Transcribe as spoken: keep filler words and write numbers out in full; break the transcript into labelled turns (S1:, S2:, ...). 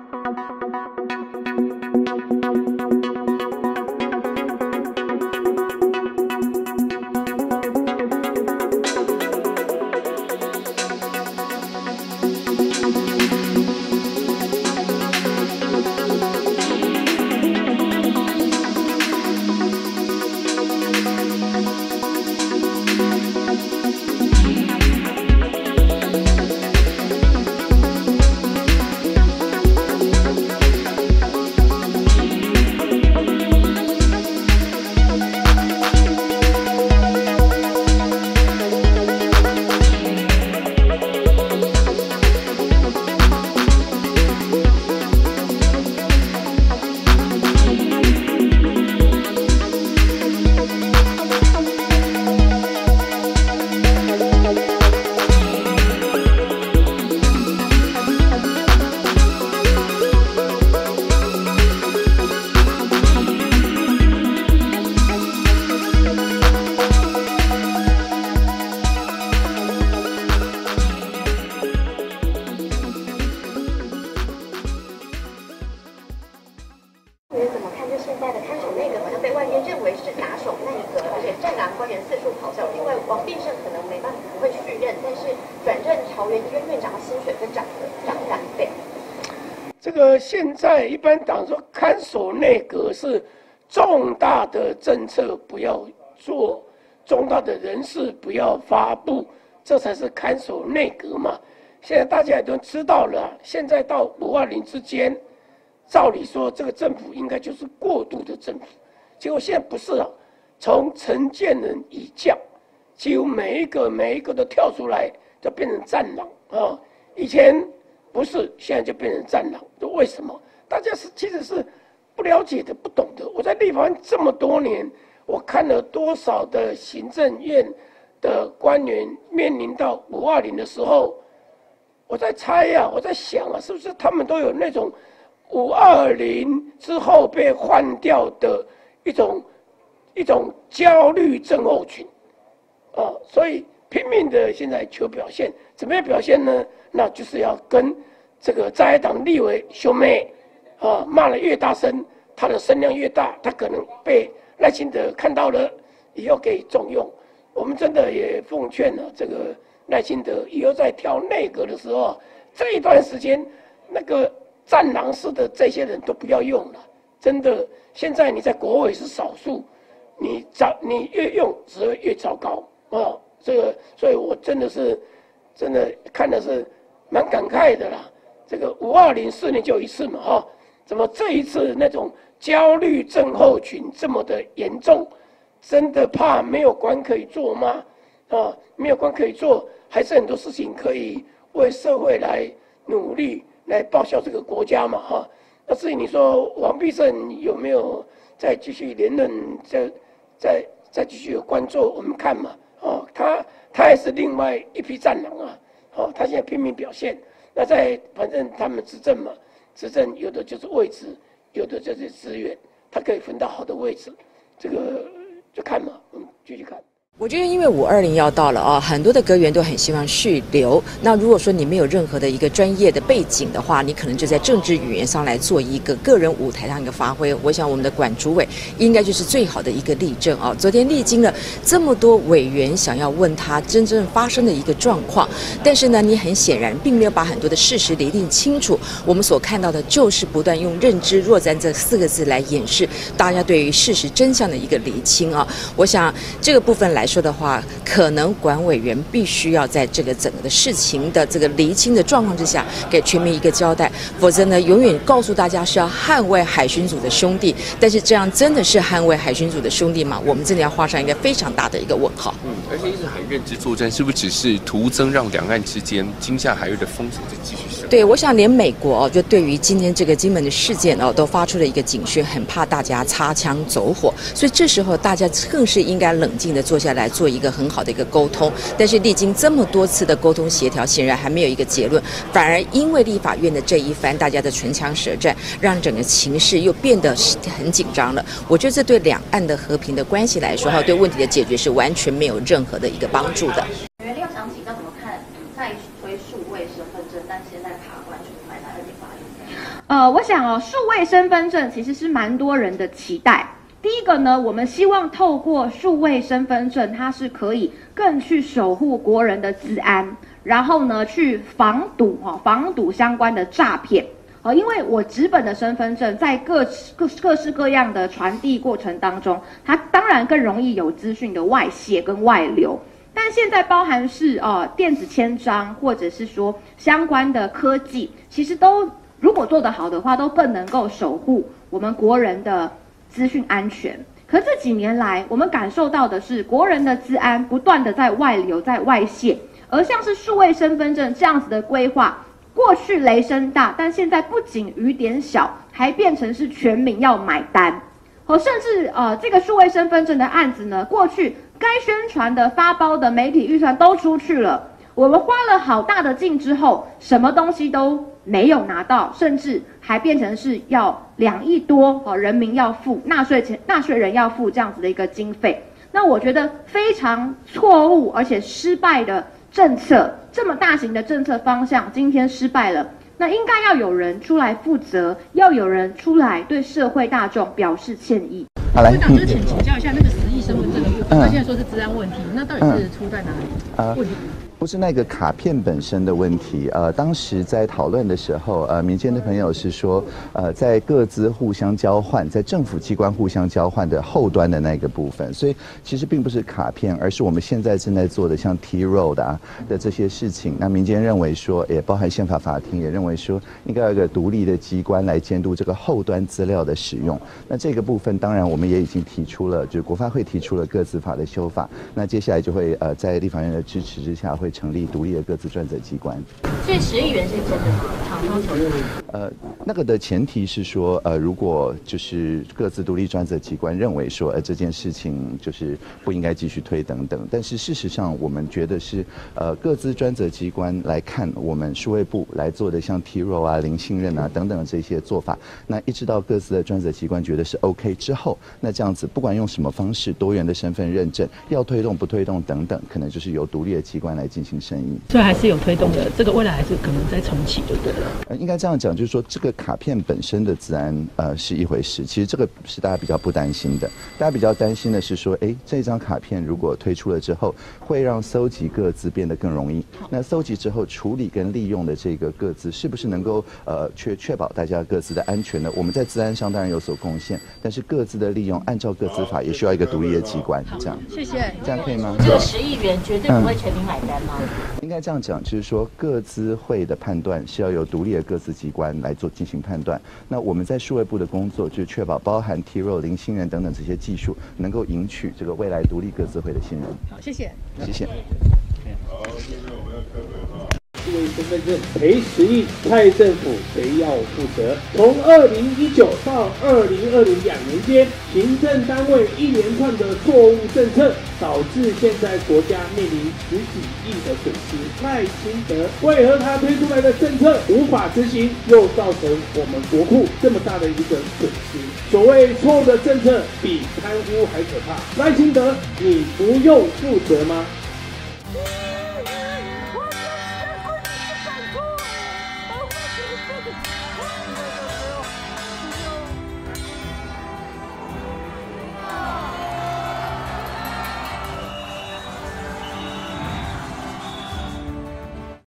S1: 这个现在一般党说看守内阁是重大的政策不要做，重大的人事不要发布，这才是看守内阁嘛。现在大家也都知道了，现在到五二零之间，照理说这个政府应该就是过渡的政府，结果现在不是了。从陈建仁以降，几乎每一个每一个都跳出来，就变成战狼啊！以前不是，现在就变成战狼，为什么？大家是其实是不了解的、不懂的。我在立法院这么多年，我看了多少的行政院的官员面临到五二零的时候，我在猜呀、啊，我在想啊，是不是他们都有那种五二零之后被换掉的一种一种焦虑症候群啊？所以拼命的现在求表现，怎么样表现呢？那就是要跟这个在野党立委兄妹啊骂得越大声，他的声量越大，他可能被赖清德看到了，以后可以重用。我们真的也奉劝了这个赖清德，以后在挑内阁的时候，这一段时间那个战狼式的这些人都不要用了。真的，现在你在国会是少数，你糟你越用只会越糟糕啊！这个，所以我真的是真的看的是蛮感慨的啦。这个五二零四年就一次嘛，哈，怎么这一次那种焦虑症候群这么的严重？真的怕没有官可以做吗？啊，没有官可以做，还是很多事情可以为社会来努力，来报效这个国家嘛，哈。那至于你说王必胜有没有再继续连任，再再再继续有官做，我们看嘛，哦，他他也是另外一批战狼啊，哦，他现在拼命表现。那在反正他们执政嘛，执政有的就是位置，有的就是资源，他可以分到好的位置，这个就看嘛，嗯，继续看。
S2: 我觉得，因为五二零要到了啊，很多的阁员都很希望续留。那如果说你没有任何的一个专业的背景的话，你可能就在政治语言上来做一个个人舞台上一个发挥。我想我们的管主委应该就是最好的一个例证啊。昨天历经了这么多委员想要问他真正发生的一个状况，但是呢，你很显然并没有把很多的事实厘定清楚。我们所看到的就是不断用认知若战这四个字来掩饰大家对于事实真相的一个厘清啊。我想这个部分来说的话，可能管委员必须要在这个整个的事情的这个厘清的状况之下，给全民一个交代，否则呢，永远告诉大家是要捍卫海巡组的兄弟，但是这样真的是捍卫海巡组的兄弟吗？我们真的要画上一个非常大的一个问号。
S3: 嗯，而且一直喊认知作战，是不是只是徒增让两岸之间惊吓海域的风险在继续升？
S2: 对，我想连美国哦，就对于今天这个金门的事件哦，都发出了一个警讯，很怕大家擦枪走火，所以这时候大家更是应该冷静的坐下来做一个很好的一个沟通。但是历经这么多次的沟通协调，显然还没有一个结论，反而因为立法院的这一番大家的唇枪舌战，让整个情势又变得很紧张了。我觉得这对两岸的和平的关系来说，还有对问题的解决是完全没有任何的一个帮助的。
S4: 袁廖想请教怎么看再推数位身份证，但现在卡关出来的二点八亿？ 呃，我想哦，数位身份证其实是蛮多人的期待。第一个呢，我们希望透过数位身份证，它是可以更去守护国人的资安，然后呢，去防堵哈、哦、防堵相关的诈骗。哦，因为我纸本的身份证在各各各式各样的传递过程当中，它当然更容易有资讯的外泄跟外流。但现在包含是呃电子签章，或者是说相关的科技，其实都如果做得好的话，都更能够守护我们国人的资讯安全。可这几年来，我们感受到的是国人的资安不断的在外流、在外泄，而像是数位身份证这样子的规划，过去雷声大，但现在不仅雨点小，还变成是全民要买单。哦，甚至呃这个数位身份证的案子呢，过去该宣传的发包的媒体预算都出去了，我们花了好大的劲之后，什么东西都没有拿到，甚至还变成是要两亿多哦，人民要付纳税钱，纳税人要付这样子的一个经费。那我觉得非常错误而且失败的政策，这么大型的政策方向，今天失败了。那应该要有人出来负责，要有人出来对社会大众表示歉意。
S5: 好，来，部长，就是请请教一下那个十亿身份证的部分，他现在说是治安问题，那到底是出在哪里？呃，问题
S6: 不是那个卡片本身的问题，呃，当时在讨论的时候，呃，民间的朋友是说，呃，在各自互相交换，在政府机关互相交换的后端的那个部分，所以其实并不是卡片，而是我们现在正在做的像 T-Roll 的啊的这些事情。那民间认为说，也包含宪法法庭也认为说，应该有一个独立的机关来监督这个后端资料的使用。那这个部分，当然我们也已经提出了，就是国发会提出了个资法的修法，那接下来就会呃在立法院的支持之下会成立独立的个资专责机关。
S7: 所以十亿元是真的吗？厂商承认？
S6: 呃，那个的前提是说，呃，如果就是各自独立专责机关认为说，呃，这件事情就是不应该继续推等等。但是事实上，我们觉得是，呃，各自专责机关来看我们数位部来做的像 T-Roll 啊、零信任啊等等的这些做法，那一直到各自的专责机关觉得是 OK 之后，那这样子不管用什么方式，多元的身份认证要推动不推动等等，可能就是由独立的机关来进行审议。
S5: 所以还是有推动的，这个未来还是可能再重启就对了。
S6: 呃，应该这样讲，就是说这个卡片本身的资安呃是一回事，其实这个是大家比较不担心的。大家比较担心的是说，哎，这张卡片如果推出了之后，会让搜集个资变得更容易。那搜集之后处理跟利用的这个个资，是不是能够呃确确保大家个资的安全呢？我们在资安上当然有所贡献，但是个资的利用，按照个资法也需要一个独立的机关。这样，
S5: 谢谢，
S6: 这样可以吗？
S7: 这个十亿元绝对不会全民买单吗？嗯、
S6: 应该这样讲，就是说个资会的判断是要由独立的个资机关来做进行判断。那我们在数位部的工作，就是确保包含 T-Roll、零信任等等这些技术，能够赢取这个未来独立个资会的信任。
S5: 好，谢谢，
S6: 谢谢。
S1: 好，现在我们要开会了。数位身份证赔十亿，蔡政府谁要负责？从二零一九到二零二零两年间，行政单位一连串的错误政策，导致现在国家面临十几亿的损失。赖清德为何他推出来的政策无法执行，又造成我们国库这么大的一个损失？所谓错误的政策比贪污还可怕，赖清德，你不用负责吗？